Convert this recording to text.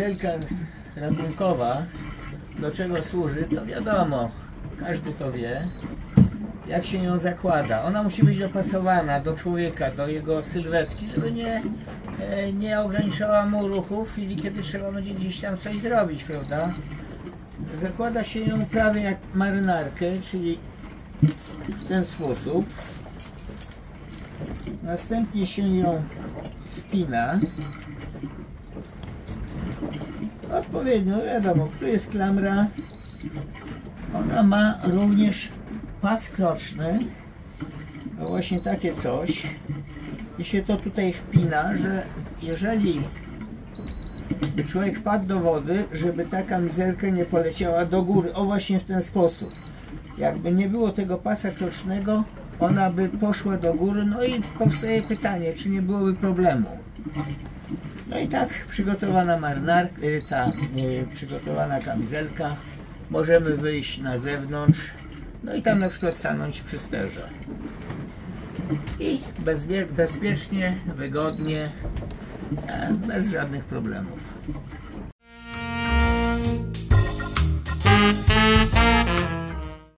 kamizelka ratunkowa, do czego służy, to wiadomo, każdy to wie, jak się ją zakłada. Ona musi być dopasowana do człowieka, do jego sylwetki, żeby nie ograniczała mu ruchu w chwili, kiedy trzeba będzie gdzieś tam coś zrobić, prawda? Zakłada się ją prawie jak marynarkę, czyli w ten sposób. Następnie się ją spina. Odpowiednio, wiadomo, tu jest klamra. Ona ma również pas kroczny. No właśnie takie coś. I się to tutaj wpina, że jeżeli człowiek wpadł do wody, żeby ta kamizelka nie poleciała do góry. O, właśnie w ten sposób. Jakby nie było tego pasa krocznego, ona by poszła do góry. No i powstaje pytanie, czy nie byłoby problemu. No i tak przygotowana marynarka, przygotowana kamizelka. Możemy wyjść na zewnątrz. No i tam na przykład stanąć przy sterze. I bezpiecznie, wygodnie, bez żadnych problemów.